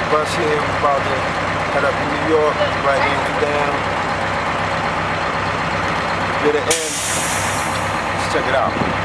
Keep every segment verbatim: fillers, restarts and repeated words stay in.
bus here. We're about to head up to New York, right into down. Get it in. Let's check it out.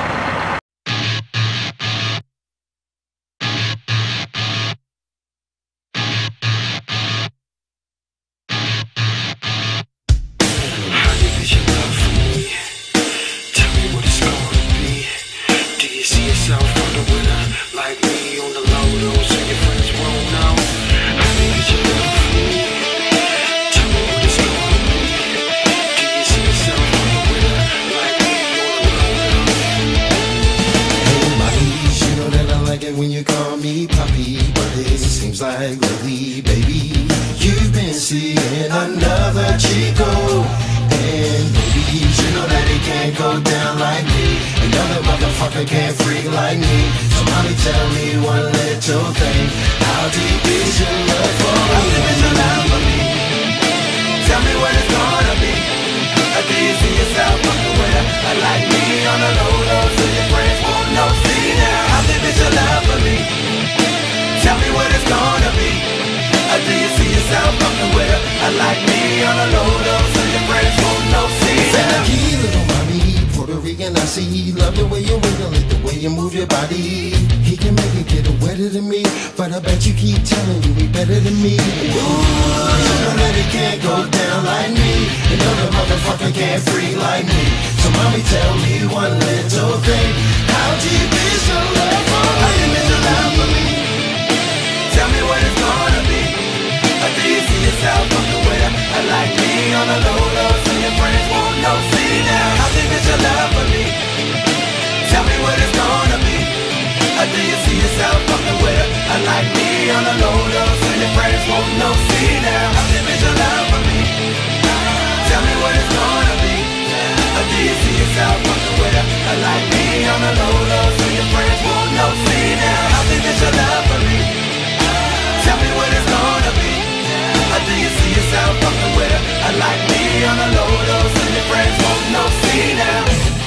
When you call me Poppy, but it seems like lately, baby, you've been seeing another Chico. And baby, you know that it can't go down like me. Another motherfucker can't freak like me. Somebody tell me one little thing. How deep is your love for me? How deep is your love for me? Tell me what it's gonna be. Or do you see yourself fucking with her? Or like me on a low low so your friends won't know. See now, how deep is your love for me? Tell me what it's gonna be. Or do you see yourself fucking with her? Or like me on a low low so your friends won't know. See now, key little mommy, Puerto Rican I see. Love the way you wiggle it, the way you move your body. He can make it get wetter than me, but I bet you keep telling you he better than me. Ooh, you know that it can't go down like me. Another motherfucker can't free like me. So mommy tell me one little thing. How deep is your love for me? How deep is your love for me? Tell me what it's gonna be. Or do you see yourself fucking with her? Or like me on a low low so your friends won't know. See now, how deep is your love for me? Tell me what it's gonna be. Or do you see yourself fucking with her? Or like me on a low low so your friends won't know. See now, how deep is your love for me? Tell me what it's gonna be. Or do you see yourself fucking with her? Or like me on a low low so your friends won't know. See now, how deep is your love for me? Tell me what it's gonna be. Or do you see yourself fucking with her? Or like me on a low low so your friends won't know. See now.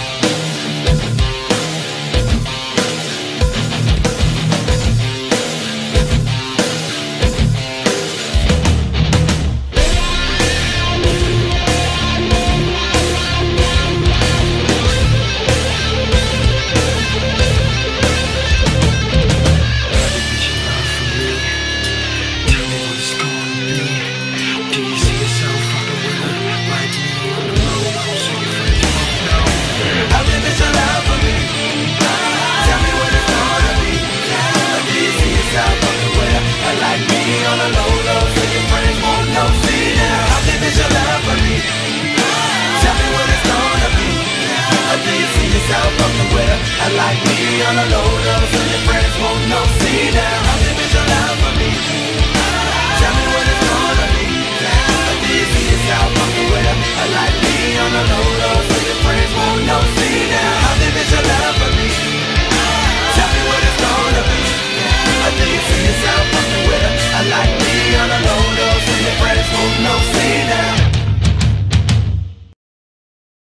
I like me on a low low so your friends won't know. See now, how deep is your love for me?